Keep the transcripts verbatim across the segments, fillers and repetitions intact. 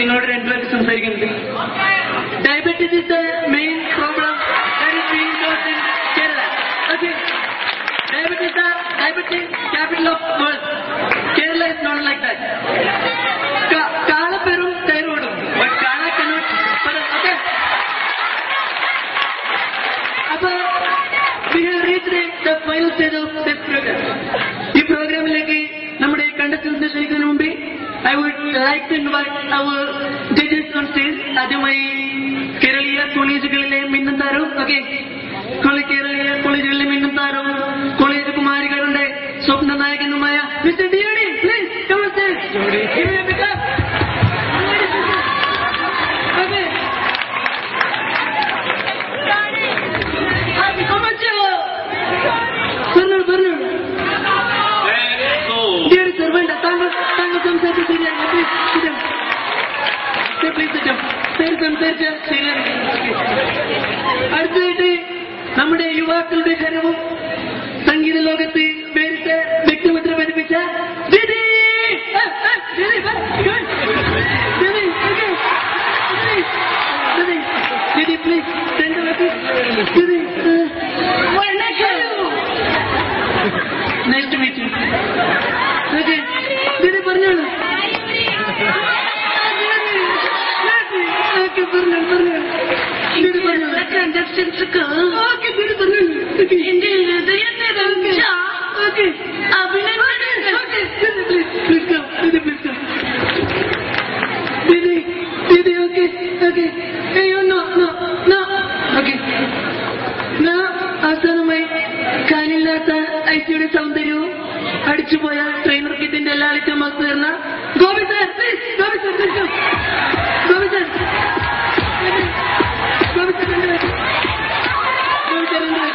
നിങ്ങളോട് രണ്ടുപേർക്ക് സംസാരിക്കുന്നത്. Diabetes is the main problem that is being caused in Kerala. Okay. Diabetes is the diabetes capital of world. Kerala is not like that. Kala perum thyroidum, but Kala cannot. Okay. Appa, we have reached the final stage of this program. This program leki nammade contestants ne sharikkanu mumbe I would like to invite our judges on stage. Adamai Kerala collegegalile minnuntaru. Okay. Kerala collegegalile minnuntaru. College kumarigalude Swapna Nayakanumaya Mister D D, please come on stage. Give me a big up. Okay. How much? Burner, burner. Dear servant, thank thank you some sir. Please sit down. Sir, please sit down. Sir, some sir, sit down. അടുത്തതായിട്ട് നമ്മുടെ യുവാക്കളുടെ ഹരവും സംഗീത ലോകത്ത് പേരിട്ട വ്യക്തിമുദ്ര പതിപ്പിച്ച Didi Didi please Didi nice to meet you. Okay Didi പറഞ്ഞോളൂ. Okay പറഞ്ഞു പറഞ്ഞു ദിദി പറഞ്ഞു എന്റെ ഹൃദയത്തെ അവസാനമായി കാലില്ലാത്ത ഐസിയുടെ സൗന്ദര്യവും അടിച്ചുപോയ ട്രെയിനർ കിറ്റിന്റെ എല്ലാ ഐറ്റമാർക്ക് തീർന്ന Gopi sir please. Gopi sir please. Gopi sir Gopi sir രണ്ടുപേർ ഗോപി സാർ രണ്ടുപേർ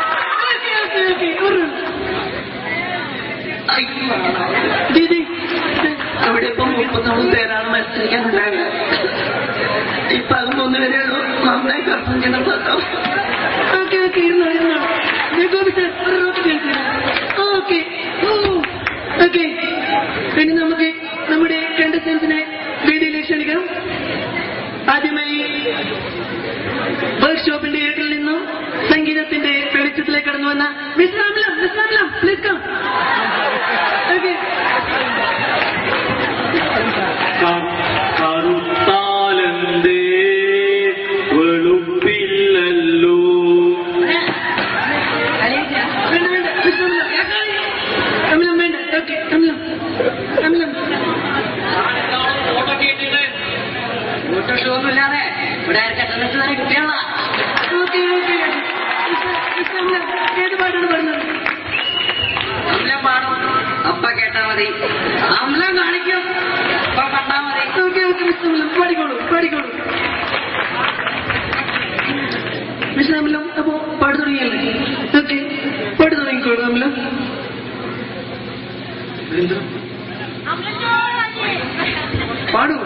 ദീദി അവിടെ ഇപ്പം മുപ്പത്തൊന്ന് പേരാണ് മത്സരിക്കാനുണ്ടാവില്ല. ഇപ്പൊ അത് മൂന്ന് പേരെയുള്ളൂ. നന്നായി പെർഫോം ചെയ്യണം കേട്ടോ. ഓക്കെ ഓക്കെ ഇരുന്നോ ഇരുന്നോ. Gopi sir okay okay. ഇനി നമുക്ക് നമ്മുടെ കണ്ടസ്റ്റൻസിനെ വേദിയിലേക്ക് ക്ഷണിക്കാം. ആദ്യമായി വർക്ക്ഷോപ്പിന്റെ ഏട്ടിൽ നിന്നും സംഗീതത്തിന്റെ വെളിച്ചത്തിലേക്ക് കടന്നു വന്ന miss Ramalam miss Ramalam please come. Okay. കറുത്താലന്തേ വെളുപ്പില്ലല്ലോ. അമിലം വേണ്ട. Okay Amilam Amilam photo show ഒന്നും ഇല്ലാതെ ഇവിടെ കട്ടനസ് വരെ കിട്ടിയാളാ. Okay okay. ഏത് പാട്ടാണ് പറഞ്ഞത്? അമ്ലം പാടും അപ്പ കേട്ടാ മതി. അമ്ലം കാണിക്കും അപ്പ കണ്ടാ മതി. ഓക്കെ ഓക്കെ മിസ്റ്റർ അമ്ലം പാടിക്കോളൂ പാടിക്കോളൂ. മിസ്റ്റർ അമ്ലം അപ്പോ പാടി തുടങ്ങിയല്ലേ? ഓക്കെ പാടി തുടങ്ങിക്കോളൂ അമ്ലം. പാടൂ.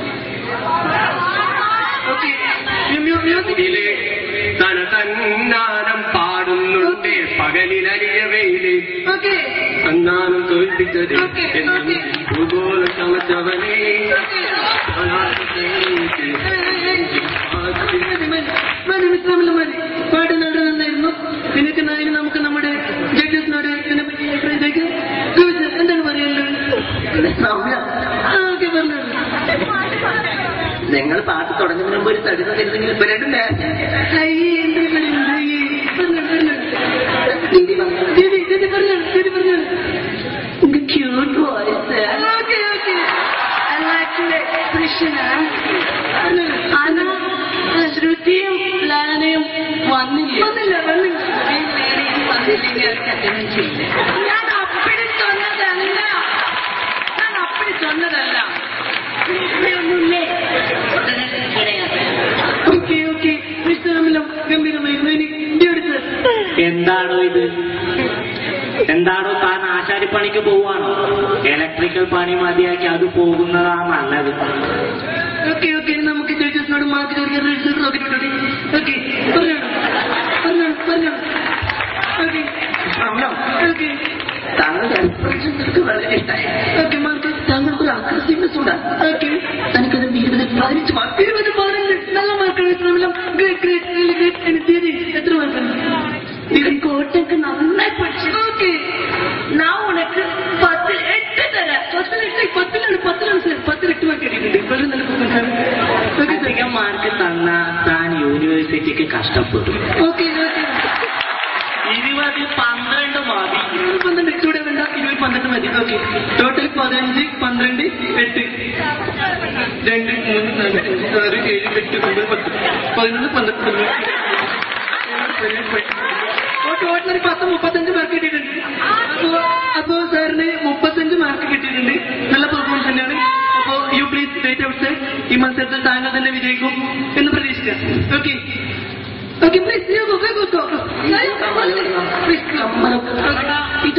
ഓക്കെ മ്യൂസിക്കിലെ തന തന്നാനം പാടുന്നുണ്ട് പകലിലരിയ വെയില്. ഓക്കെ തന്നാനം തോൽപ്പിച്ചത് ഭൂഗോള ചമച്ചവനെ. മതി മിസ്ലാമില്ല മതി. പാട്ട് നല്ല നന്നായിരുന്നു. നിനക്ക് ഇനി നമുക്ക് നമ്മുടെ ജഡ്ജസിനോട് ഇതിനെ പറ്റി അഭിപ്രായത്തേക്ക് എന്താണ് പറയാനുള്ളത്? ഓക്കെ പറഞ്ഞു. നിങ്ങൾ പാട്ട് തുടങ്ങുന്നതിന് മുമ്പ് ഒരു തടുന്ന തരുന്നെങ്കിൽ ഇപ്പൊ രണ്ടും ക്യൂട്ട് വോയിസ്. ശ്രുതിയും ലാനയും വന്നില്ല വന്നില്ല വന്നില്ല ഞാൻ അപ്പടി ചൊന്നതല്ല ഞാൻ അപ്പടി ചൊന്നതല്ല. ഓക്കെ ഓക്കെ മിസ്റ്റർ ഗംഭീരമായിരുന്നു. എന്താണോ ഇത്? എന്താണോ താൻ ആശാരിപ്പണിക്ക് പോവാണോ? ഇലക്ട്രിക്കൽ പണി മതിയാക്കി അത് പോകുന്നതാണ് നല്ലത്. ഓക്കെ ഓക്കെ നമുക്ക് ജഡ്ജസിനോട് മാർക്ക് ചോദിക്കാൻ നോക്കിയിട്ടുണ്ട്. ഓക്കെ പറഞ്ഞോളൂ പറഞ്ഞോളൂ പറഞ്ഞോളൂ. ഓക്കെ ഓക്കെ താങ്കളുടെ എക്സ്പ്രഷൻ എനിക്ക് വളരെ ഇഷ്ടമായി. ഓക്കെ മാർക്ക് താങ്കൾക്ക് ഒരു അഗ്രസീവ്നെസ് ഉണ്ടാകും. ഓക്കെ തനിക്കത് ജീവിതത്തിൽ മാർക്ക് ഇരുപത് പതിനഞ്ച് നല്ല മാർക്കാണ് ഇഷ്ടമെല്ലാം ഗ്രേറ്റ് ഗ്രേറ്റ് റിയലി ഗ്രേറ്റ് എന്നെ തീയതി എത്ര മാർക്കാണ് കോട്ടൊക്കെ നന്നായി പഠിച്ചു ഓക്കെ ഞാൻ ഉനക്ക് പത്തിൽ എട്ട് തരാം പത്തിലെട്ട് പത്തിലാണ് പത്തിലാണ് സാർ പത്തിലെട്ട് മാർക്ക് കിട്ടിയിട്ടുണ്ട് വളരെ നല്ല കുട്ടൻ സാർ ഓക്കെ സാർ അധികം മാർക്ക് തന്ന താൻ യൂണിവേഴ്സിറ്റിക്ക് കഷ്ടപ്പെട്ടു. ഓക്കെ ഓക്കെ ഇരുപത് പന്ത്രണ്ട് മതി. ഇരുപത് പന്ത്രണ്ട് എട്ടൂടെ വേണ്ട ഇരുപത് പന്ത്രണ്ട് മതി ഓക്കെ ടോട്ടൽ പതിനഞ്ച് പന്ത്രണ്ട് എട്ട് രണ്ട് മൂന്ന് നാല് അഞ്ച് ആറ് ഏഴ് എട്ട് ഒമ്പത് പത്ത് പതിനൊന്ന് പന്ത്രണ്ട് ടോട്ടൽ ഒരു പത്ത് മുപ്പത്തഞ്ച് മാർക്ക് കിട്ടിയിട്ടുണ്ട്. അപ്പോ അപ്പോ സാറിന് മുപ്പത്തഞ്ച് മാർക്ക് കിട്ടിയിട്ടുണ്ട്. നല്ല പെർഫോമൻസ് തന്നെയാണ്. അപ്പോ you please wait outside. ഈ മത്സരത്തിൽ താങ്കൾ തന്നെ വിജയിക്കും എന്ന് പ്രതീക്ഷിക്കാം. Okay okay please go go go go please